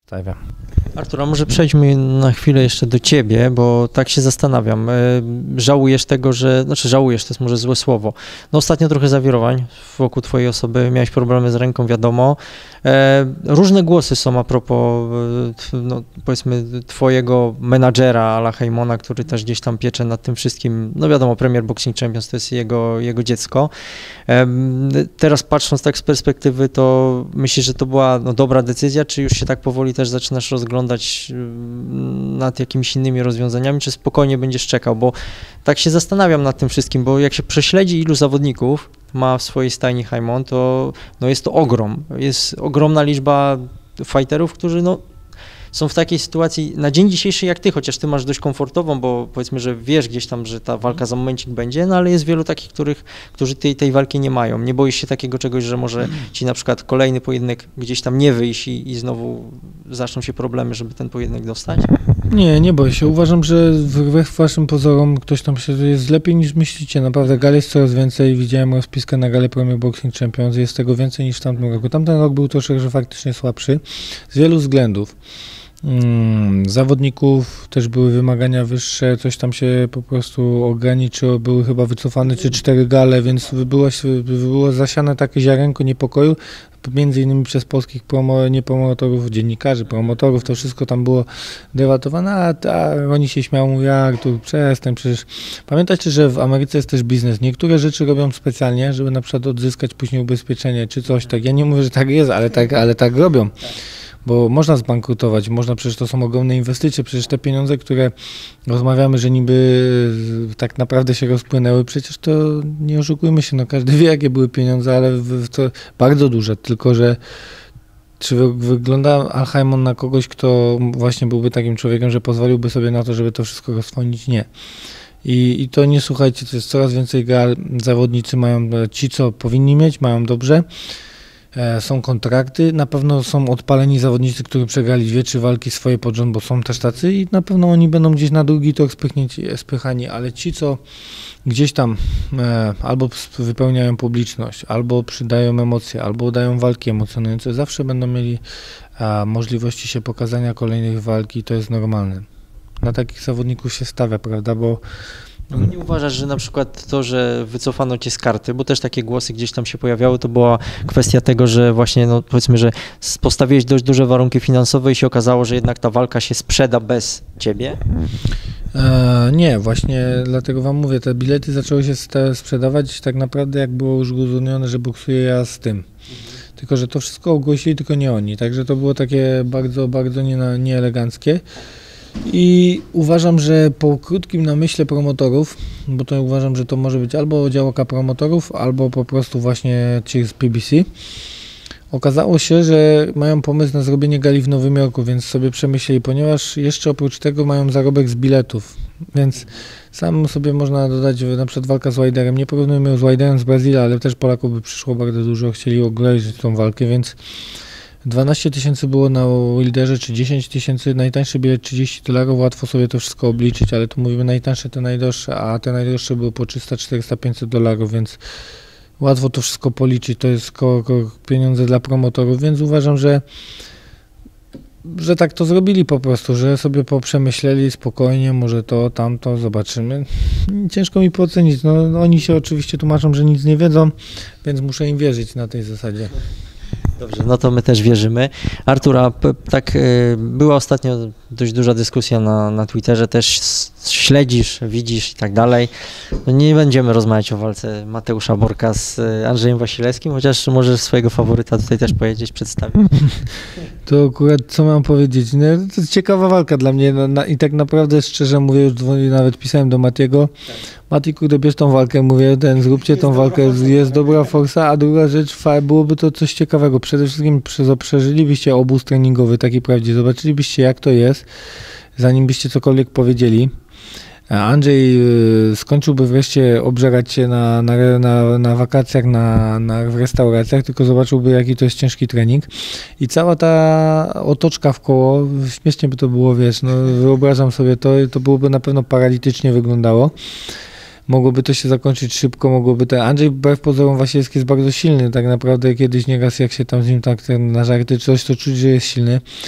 stawia. Artur, a może przejdźmy na chwilę jeszcze do ciebie, bo tak się zastanawiam. Żałujesz tego, żałujesz, to jest może złe słowo. No ostatnio trochę zawirowań wokół twojej osoby, miałeś problemy z ręką, wiadomo. Różne głosy są a propos, no powiedzmy, twojego menadżera Ala Heymona, który też gdzieś tam piecze nad tym wszystkim. No wiadomo, Premier Boxing Champions to jest jego dziecko. Teraz patrząc tak z perspektywy, to myślisz, że to była dobra decyzja, czy już się tak powoli też zaczynasz rozglądać nad jakimiś innymi rozwiązaniami, czy spokojnie będziesz czekał, bo tak się zastanawiam nad tym wszystkim, bo jak się prześledzi, ilu zawodników ma w swojej stajni Heymon, to no jest to ogrom. Jest ogromna liczba fighterów, którzy są w takiej sytuacji na dzień dzisiejszy jak ty, chociaż ty masz dość komfortową, bo powiedzmy, że wiesz gdzieś tam, że ta walka za momencik będzie, no ale jest wielu takich, którzy tej walki nie mają. Nie boisz się takiego czegoś, że może ci na przykład kolejny pojedynek gdzieś tam nie wyjść i znowu zaczną się problemy, żeby ten pojedynek dostać? Nie boję się. Uważam, że wbrew waszym pozorom ktoś tam się jest lepiej niż myślicie. Naprawdę gal jest coraz więcej. Widziałem rozpiskę na galę Premier Boxing Champions. Jest tego więcej niż w tamtym roku. Tamten rok był troszkę faktycznie słabszy z wielu względów. Zawodników też były wymagania wyższe, coś tam się po prostu ograniczyło, były chyba wycofane 4 gale, więc było zasiane takie ziarenko niepokoju, między innymi przez polskich promotorów, dziennikarzy, promotorów, to wszystko tam było debatowane, a oni się śmiało, mówią, jak tu przestań, przecież pamiętajcie, że w Ameryce jest też biznes, niektóre rzeczy robią specjalnie, żeby na przykład odzyskać później ubezpieczenie czy coś, tak, ja nie mówię, że tak jest, ale tak robią. Bo można zbankrutować, przecież to są ogromne inwestycje, przecież te pieniądze, które rozmawiamy, że niby tak naprawdę się rozpłynęły, przecież to nie oszukujmy się, każdy wie jakie były pieniądze, ale to bardzo duże, tylko że czy wygląda Al Heymon na kogoś, kto właśnie byłby takim człowiekiem, że pozwoliłby sobie na to, żeby to wszystko rozwodnić? Nie. I to nie słuchajcie, to jest coraz więcej gal, zawodnicy mają, ci co powinni mieć, mają dobrze. Są kontrakty, na pewno są odpaleni zawodnicy, którzy przegrali 2-3 walki swoje pod rząd, bo są też tacy i na pewno oni będą gdzieś na drugi tor spychani, ale ci, co gdzieś tam albo wypełniają publiczność, albo przydają emocje, albo dają walki emocjonujące, zawsze będą mieli możliwości się pokazania kolejnych walk i to jest normalne. Na takich zawodników się stawia, prawda, bo No nie uważasz, że na przykład to, że wycofano cię z karty, bo też takie głosy gdzieś tam się pojawiały, to była kwestia tego, że właśnie, powiedzmy, że postawiłeś dość duże warunki finansowe i się okazało, że jednak ta walka się sprzeda bez ciebie? Nie, właśnie dlatego wam mówię, te bilety zaczęły się sprzedawać tak naprawdę jak było już uzgodnione, że boksuję ja z tym. Tylko że to wszystko ogłosili, tylko nie oni, także to było takie bardzo, bardzo nieeleganckie. I uważam, że po krótkim namyśle promotorów, bo to uważam, że to może być albo działka promotorów, albo po prostu właśnie ci z PBC, okazało się, że mają pomysł na zrobienie gali w Nowym Jorku, więc sobie przemyśleli, ponieważ jeszcze oprócz tego mają zarobek z biletów, więc sam sobie można dodać na przykład walka z Wilderem, nie porównujmy z Wilderem z Brazylii, ale też Polaków by przyszło bardzo dużo, chcieli obejrzeć tą walkę, więc 12 000 było na Wilderze, czy 10 000, najtańszy bilet $30, łatwo sobie to wszystko obliczyć, ale tu mówimy najtańsze, te najdroższe, a te najdroższe były po 300, 400, $500, więc łatwo to wszystko policzyć, to jest pieniądze dla promotorów, więc uważam, że tak to zrobili po prostu, że sobie poprzemyśleli spokojnie, może to, tamto, zobaczymy. Ciężko mi ocenić, oni się oczywiście tłumaczą, że nic nie wiedzą, więc muszę im wierzyć na tej zasadzie. Dobrze, no to my też wierzymy. Artura, tak była ostatnio dość duża dyskusja na Twitterze, też śledzisz, widzisz i tak dalej. No nie będziemy rozmawiać o walce Mateusza Borka z Andrzejem Wasilewskim, chociaż możesz swojego faworyta tutaj też powiedzieć, przedstawić. To akurat co mam powiedzieć? No, to jest ciekawa walka dla mnie i tak naprawdę szczerze mówię, już nawet pisałem do Matiego. Mati, kurde, bierz tą walkę, mówię, zróbcie tą walkę, jest dobra forsa, a druga rzecz, byłoby to coś ciekawego. Przede wszystkim przeżylibyście obóz treningowy, taki prawdziwy, zobaczylibyście jak to jest, zanim byście cokolwiek powiedzieli. Andrzej skończyłby wreszcie obżerać się na wakacjach, w restauracjach, tylko zobaczyłby jaki to jest ciężki trening i cała ta otoczka w koło, śmiesznie by to było, wiesz, wyobrażam sobie to byłoby na pewno paralitycznie wyglądało. Mogłoby to się zakończyć szybko, Andrzej wbrew pozorom Wasilewski jest bardzo silny, tak naprawdę kiedyś nieraz jak się tam z nim tak na żarty coś, to czuć, że jest silny.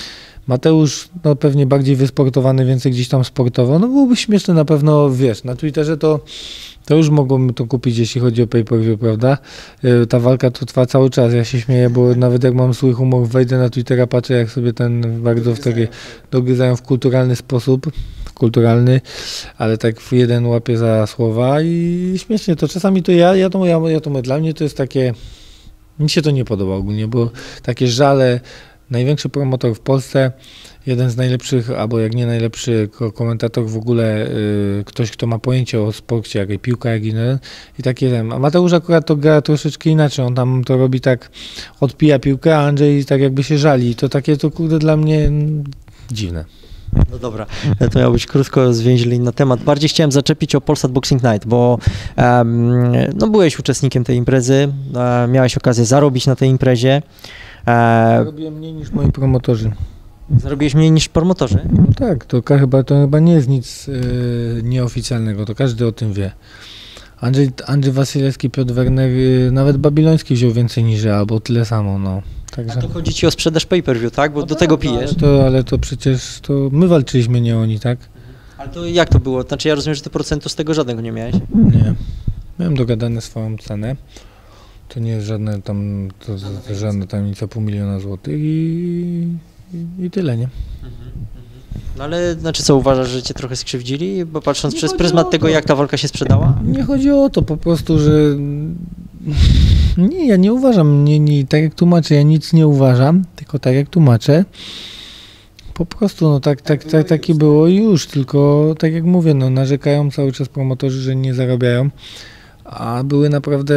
Mateusz, no pewnie bardziej wysportowany, więcej gdzieś tam sportowo, no byłoby śmieszne na pewno, wiesz, na Twitterze to już mogą to kupić, jeśli chodzi o pay-per-view, prawda? Ta walka tu trwa cały czas, ja się śmieję, bo nawet jak mam zły humor, wejdę na Twittera, patrzę jak sobie ten bardzo wtedy dogryzają w kulturalny sposób, ale tak jeden łapie za słowa i śmiesznie to, czasami to ja to mówię, dla mnie to jest takie, mi się to nie podoba ogólnie, bo takie żale, największy promotor w Polsce, jeden z najlepszych, albo jak nie najlepszy komentator w ogóle, ktoś, kto ma pojęcie o sporcie, jak i piłka, jak inny, i tak jeden. A Mateusz akurat to gra troszeczkę inaczej, on tam to robi tak, odpija piłkę, a Andrzej tak jakby się żali. To takie to kurde dla mnie dziwne. No dobra, to miał być krótko zwięźli na temat. Bardziej chciałem zaczepić o Polsat Boxing Night, bo no byłeś uczestnikiem tej imprezy, miałeś okazję zarobić na tej imprezie. Zarobiłem mniej niż moi promotorzy. Zarobiłeś mniej niż promotorzy? No tak, to chyba nie jest nic nieoficjalnego, to każdy o tym wie. Andrzej Wasilewski, Piotr Werner, nawet Babiloński wziął więcej niż ja, albo tyle samo, no. Także... A to chodzi ci o sprzedaż pay-per-view, tak? Bo no do tego pijesz. Ale to przecież to my walczyliśmy, nie oni, tak? Ale to jak to było? Znaczy ja rozumiem, że ty procentu z tego żadnego nie miałeś? Nie. Miałem dogadane swoją cenę. To nie jest żadne tam, żadna tajemnica $500 000 i tyle, nie? No ale znaczy co, uważasz, że cię trochę skrzywdzili? Bo patrząc przez pryzmat tego, jak ta walka się sprzedała? Nie chodzi o to, po prostu, że nie, ja nie uważam, tak jak tłumaczę, ja nic nie uważam, tylko tak jak tłumaczę. Po prostu, no takie było i już, tylko tak jak mówię, no narzekają cały czas promotorzy, że nie zarabiają, a były naprawdę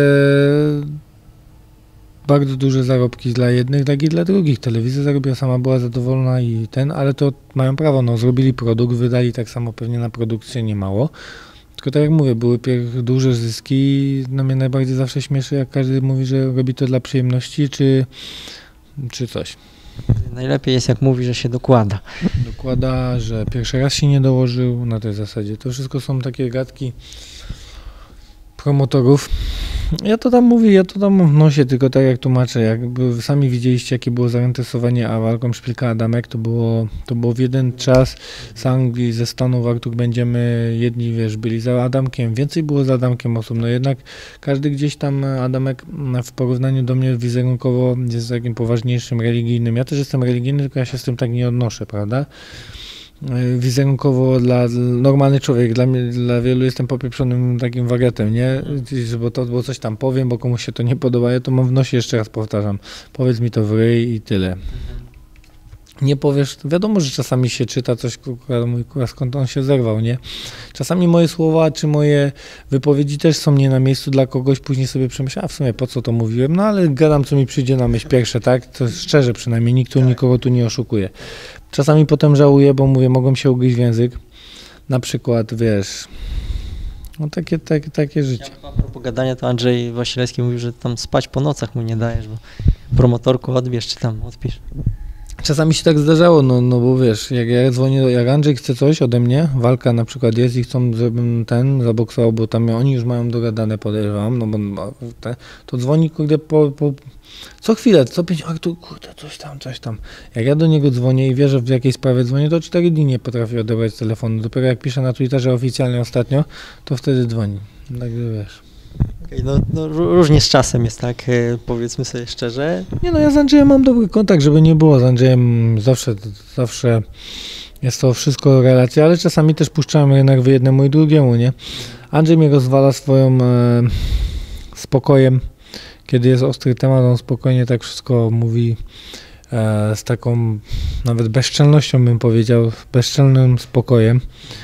bardzo duże zarobki dla jednych, tak i dla drugich. Telewizja zarobiła, sama była zadowolona ale to mają prawo, no zrobili produkt, wydali tak samo pewnie na produkcję niemało. Tylko tak jak mówię, były duże zyski, no mnie najbardziej zawsze śmieszy, jak każdy mówi, że robi to dla przyjemności, czy coś. Najlepiej jest, jak mówi, że się dokłada. Dokłada, że pierwszy raz się nie dołożył na tej zasadzie. To wszystko są takie gadki promotorów. Ja to tam mówię, ja to tam mam w nosie, tylko tak jak tłumaczę, jakby sami widzieliście, jakie było zainteresowanie walką Szpilka-Adamek, to było w jeden czas z Anglii, ze Stanów, Artur, będziemy jedni, wiesz, byli za Adamkiem, więcej było za Adamkiem osób, no jednak każdy gdzieś tam Adamek w porównaniu do mnie wizerunkowo jest takim poważniejszym, religijnym. Ja też jestem religijny, tylko ja się z tym tak nie odnoszę, prawda? Wizerunkowo dla normalny człowiek, dla wielu jestem popieprzonym takim wariatem, nie? Bo coś tam powiem, bo komuś się to nie podoba, ja to mam w nosie, jeszcze raz powtarzam, powiedz mi to w ryj i tyle. Nie powiesz, wiadomo, że czasami się czyta coś, skąd on się zerwał, nie? Czasami moje słowa, czy moje wypowiedzi też są nie na miejscu dla kogoś, później sobie przemyślałem, w sumie po co to mówiłem, no ale gadam, co mi przyjdzie na myśl pierwsze, tak? To szczerze przynajmniej, nikt nikogo tu nie oszukuje. Czasami potem żałuję, bo mówię, mogłem się ugryźć w język, na przykład, wiesz, no takie życie. A propos gadania, to Andrzej Wasilewski mówił, że tam spać po nocach mu nie dajesz, bo promotorku odbierz, czy tam odpisz. Czasami się tak zdarzało, no bo wiesz, jak ja dzwonię, jak Andrzej chce coś ode mnie, walka na przykład jest i chcą, żebym zaboksował, bo tam oni już mają dogadane, podejrzewam, no bo to dzwoni, kurde, co chwilę, co 5, tu kurde, coś tam. Jak ja do niego dzwonię i wierzę, w jakiej sprawie dzwonię, to 4 dni nie potrafię odebrać telefonu. Dopiero jak piszę na Twitterze oficjalnie ostatnio, to wtedy dzwoni. Także wiesz. Okay, no różnie z czasem jest, tak, powiedzmy sobie szczerze. Nie no, ja z Andrzejem mam dobry kontakt, żeby nie było, z Andrzejem zawsze jest to wszystko relacja, ale czasami też puszczałem jednak jednemu i drugiemu, nie? Andrzej mnie rozwala swoim spokojem, kiedy jest ostry temat, on spokojnie tak wszystko mówi z taką nawet bezczelnością, bym powiedział, bezczelnym spokojem.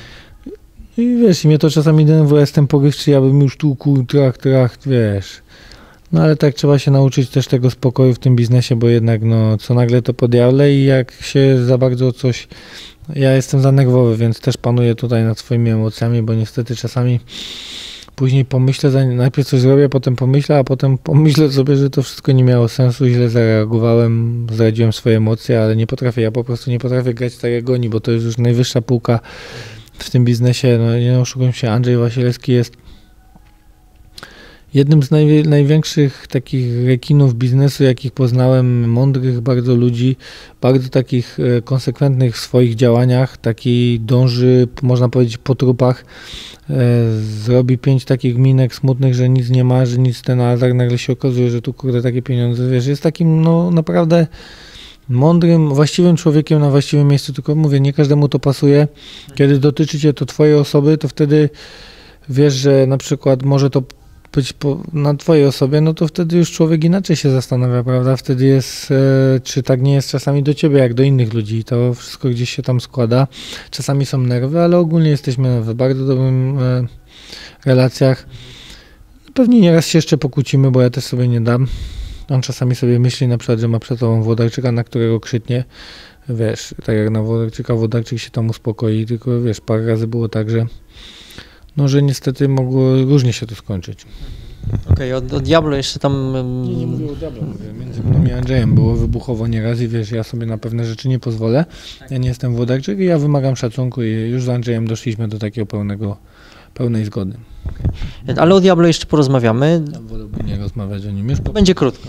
I wiesz, mnie to czasami denerwuje, jestem porywczy, ja bym już tu trach, wiesz. No ale tak trzeba się nauczyć też tego spokoju w tym biznesie, bo jednak no co nagle to podjawle i jak się za bardzo coś... Ja jestem za nerwowy, więc też panuję tutaj nad swoimi emocjami, bo niestety czasami później pomyślę, najpierw coś zrobię, potem pomyślę, a potem pomyślę sobie, że to wszystko nie miało sensu, źle zareagowałem, zdradziłem swoje emocje, ale ja po prostu nie potrafię grać tak jak oni, bo to jest już najwyższa półka w tym biznesie, no nie oszukujmy się, Andrzej Wasilewski Jednym z największych takich rekinów biznesu, jakich poznałem, mądrych bardzo ludzi, bardzo takich konsekwentnych w swoich działaniach, taki dąży, można powiedzieć, po trupach, zrobi 5 takich minek smutnych, że nic nie ma, że nic ten, a tak nagle się okazuje, że tu kurde takie pieniądze, wiesz, jest takim no naprawdę mądrym, właściwym człowiekiem na właściwym miejscu, tylko mówię, nie każdemu to pasuje. Kiedy dotyczy cię to twojej osoby, to wtedy wiesz, że na przykład może to być na twojej osobie, no to wtedy już człowiek inaczej się zastanawia, prawda? Wtedy jest, czy tak nie jest czasami do ciebie, jak do innych ludzi. To wszystko gdzieś się tam składa. Czasami są nerwy, ale ogólnie jesteśmy w bardzo dobrym relacjach. Pewnie nieraz się jeszcze pokłócimy, bo ja też sobie nie dam. On czasami sobie myśli na przykład, że ma przed sobą Włodarczyka, na którego krzyknie. Wiesz, tak jak na Włodarczyk się tam uspokoi, tylko wiesz, parę razy było tak, że no, że niestety mogło różnie się to skończyć. Okej, o Diablo jeszcze tam... Nie mówię o Diablo, mówię. Między mną i Andrzejem było wybuchowo nieraz i wiesz, ja sobie na pewne rzeczy nie pozwolę. Ja nie jestem Włodarczyk i ja wymagam szacunku i już z Andrzejem doszliśmy do takiego pełnej zgody. Okay. Ale o Diablo jeszcze porozmawiamy. Ja wolałbym nie rozmawiać o nim już. To będzie krótko.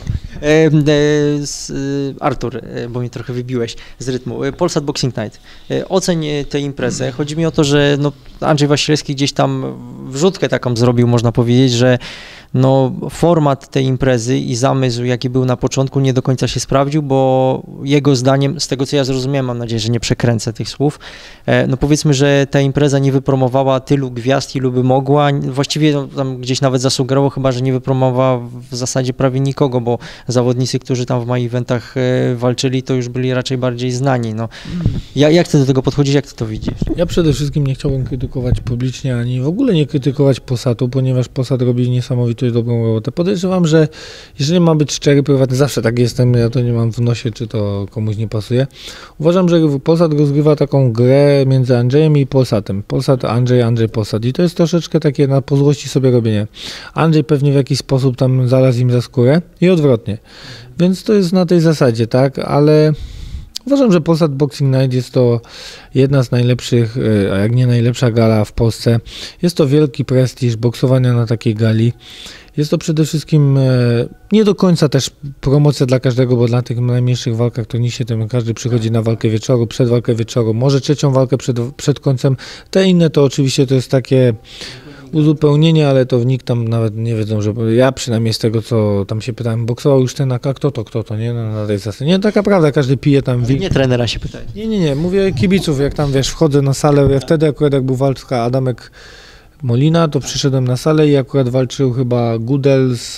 Artur, bo mnie trochę wybiłeś z rytmu. Polsat Boxing Night. Oceń tę imprezę. Chodzi mi o to, że no, Andrzej Wasilewski gdzieś tam wrzutkę taką zrobił, można powiedzieć, że no, format tej imprezy i zamysł, jaki był na początku, nie do końca się sprawdził, bo jego zdaniem, z tego co ja zrozumiałem, mam nadzieję, że nie przekręcę tych słów, no powiedzmy, że ta impreza nie wypromowała tylu gwiazd, ilu by mogła. Właściwie no, tam gdzieś nawet zasugerowało chyba, że nie wypromowała w zasadzie prawie nikogo, bo zawodnicy, którzy tam w my eventach walczyli, to już byli raczej bardziej znani. No. Jak ty do tego podchodzisz, jak ty to widzisz? Ja przede wszystkim nie chciałbym krytykować publicznie, ani w ogóle nie krytykować Polsatu, ponieważ Polsat robi niesamowitą dobrą robotę. Podejrzewam, że jeżeli mam być szczery, prywatny, zawsze tak jestem, ja to nie mam w nosie, czy to komuś nie pasuje. Uważam, że Polsat rozgrywa taką grę między Andrzejem i Polsatem. Polsat, Andrzej, Andrzej, Polsat. I to jest troszeczkę takie na po złości sobie robienie. Andrzej pewnie w jakiś sposób tam zalazł im za skórę i odwrotnie. Więc to jest na tej zasadzie, tak, ale uważam, że Polsat Boxing Night jest to jedna z najlepszych, a jak nie najlepsza gala w Polsce. Jest to wielki prestiż boksowania na takiej gali. Jest to przede wszystkim nie do końca też promocja dla każdego, bo dla tych najmniejszych walkach to nic się tym, każdy przychodzi na walkę wieczoru, przed walkę wieczoru, może trzecią walkę przed końcem. Te inne to oczywiście to jest takie uzupełnienie, ale to nikt tam nawet nie wiedzą, że ja przynajmniej z tego, co tam się pytałem, boksował już ten, a kto to, nie? No, na tej zasadzie. Nie, taka prawda, każdy pije tam. Nie trenera się pytaj. Nie, mówię kibiców, jak tam, wiesz, wchodzę na salę, ja wtedy akurat jak był walka Adamek Molina, to przyszedłem na salę i akurat walczył chyba Gudel z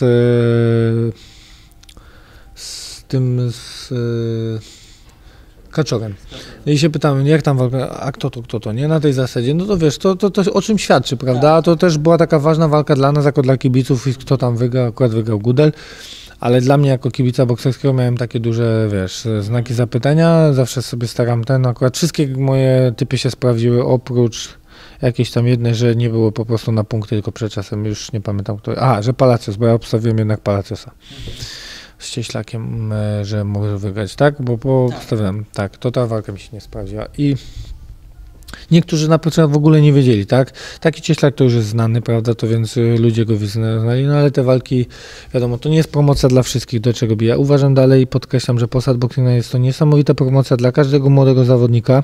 Kaczorem. I się pytam, jak tam walka, a kto to, nie? Na tej zasadzie, no to wiesz, to o czym świadczy, prawda? A to też była taka ważna walka dla nas, jako dla kibiców, i kto tam wygrał, akurat wygrał Gudel. Ale dla mnie jako kibica bokserskiego miałem takie duże, wiesz, znaki zapytania, zawsze sobie staram akurat wszystkie moje typy się sprawdziły, oprócz jakieś tam jednej, że nie było po prostu na punkty, tylko przed czasem, już nie pamiętam kto. Że Palacios, bo ja obstawiłem jednak Palaciosa z Cieślakiem, że może wygrać, tak? Bo obstawiałem, tak, to ta walka mi się nie sprawdziła i niektórzy na początku w ogóle nie wiedzieli, tak? Taki Cieślak to już jest znany, prawda, to więc ludzie go znali, no ale te walki, wiadomo, to nie jest promocja dla wszystkich, do czego ja uważam dalej i podkreślam, że Polsat Boxing jest to niesamowita promocja dla każdego młodego zawodnika.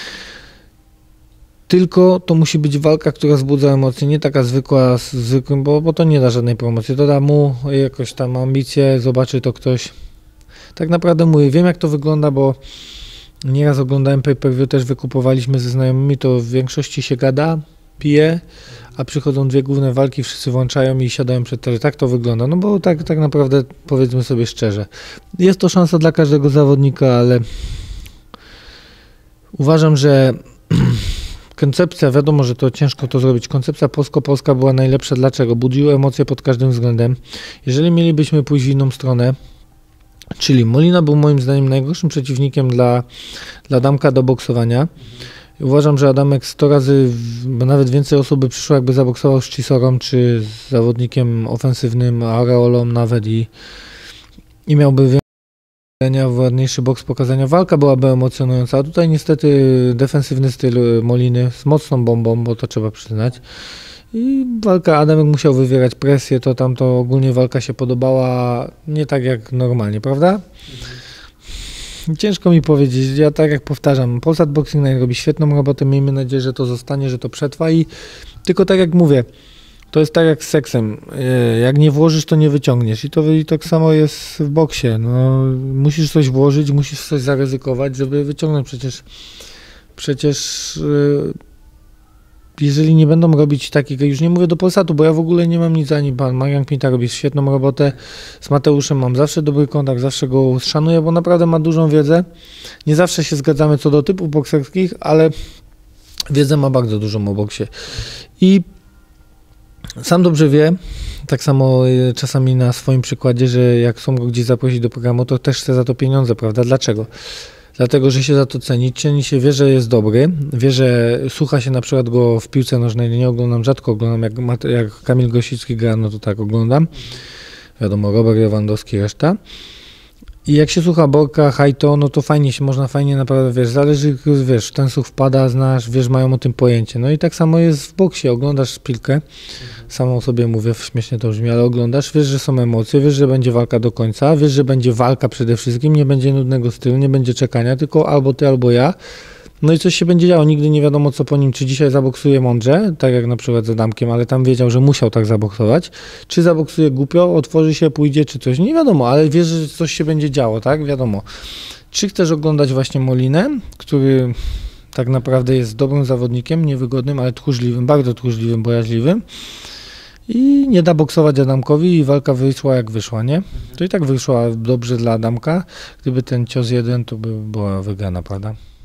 Tylko to musi być walka, która wzbudza emocje, nie taka zwykła, bo to nie da żadnej promocji. To da mu jakoś tam ambicje, zobaczy to ktoś. Tak naprawdę mówię, wiem jak to wygląda, bo nieraz oglądałem pay-per-view, też wykupowaliśmy ze znajomymi, to w większości się gada, pije, a przychodzą dwie główne walki, wszyscy włączają i siadają przed telewizorem. Tak to wygląda, no bo tak naprawdę powiedzmy sobie szczerze. Jest to szansa dla każdego zawodnika, ale uważam, że koncepcja, wiadomo, że to ciężko to zrobić. Koncepcja polsko-polska była najlepsza. Dlaczego? Budziły emocje pod każdym względem. Jeżeli mielibyśmy pójść w inną stronę, czyli Molina był moim zdaniem najgorszym przeciwnikiem dla Adamka do boksowania. Uważam, że Adamek 100 razy, bo nawet więcej osób by przyszło, jakby zaboksował z Chisorą, czy z zawodnikiem ofensywnym, Areolą nawet i miałby ładniejszy boks pokazania. Walka byłaby emocjonująca, a tutaj niestety defensywny styl Moliny z mocną bombą, bo to trzeba przyznać. I walka, Adamek musiał wywierać presję, to tamto ogólnie walka się podobała nie tak jak normalnie, prawda? Ciężko mi powiedzieć, ja tak jak powtarzam, Polsat Boxing Night robi świetną robotę, miejmy nadzieję, że to zostanie, że to przetrwa i tylko tak jak mówię, to jest tak jak z seksem, jak nie włożysz, to nie wyciągniesz i tak samo jest w boksie, no, musisz coś włożyć, musisz coś zaryzykować, żeby wyciągnąć, przecież jeżeli nie będą robić takich, już nie mówię do Polsatu, bo ja w ogóle nie mam nic, ani pan Marian Kmita robi świetną robotę, z Mateuszem mam zawsze dobry kontakt, zawsze go szanuję, bo naprawdę ma dużą wiedzę, nie zawsze się zgadzamy co do typów bokserskich, ale wiedzę ma bardzo dużą o boksie i sam dobrze wie, tak samo czasami na swoim przykładzie, że jak chcą go gdzieś zaprosić do programu, to też chce za to pieniądze, prawda? Dlaczego? Dlatego, że się za to ceni się, wie, że jest dobry, wie, że słucha się na przykład go w piłce nożnej, nie oglądam, rzadko oglądam, jak Kamil Grosicki gra, no to tak oglądam, wiadomo, Robert Lewandowski, reszta. I jak się słucha Borka, Hajto, no to fajnie się, można fajnie naprawdę, wiesz, zależy, wiesz, ten słuch wpada, znasz, wiesz, mają o tym pojęcie. No i tak samo jest w boksie, oglądasz piłkę, samą sobie mówię, śmiesznie to brzmi, ale oglądasz, wiesz, że są emocje, wiesz, że będzie walka do końca, wiesz, że będzie walka przede wszystkim, nie będzie nudnego stylu, nie będzie czekania, tylko albo ty, albo ja. No i coś się będzie działo, nigdy nie wiadomo co po nim, czy dzisiaj zaboksuje mądrze, tak jak na przykład z Adamkiem, ale tam wiedział, że musiał tak zaboksować, czy zaboksuje głupio, otworzy się, pójdzie, czy coś, nie wiadomo, ale wiesz, że coś się będzie działo, tak, wiadomo. Czy chcesz oglądać właśnie Molinę, który tak naprawdę jest dobrym zawodnikiem, niewygodnym, ale tchórzliwym, bardzo tchórzliwym, bojaźliwym i nie da boksować Adamkowi i walka wyszła jak wyszła, nie? To i tak wyszła dobrze dla Adamka, gdyby ten cios jeden, to by była wygrana, prawda?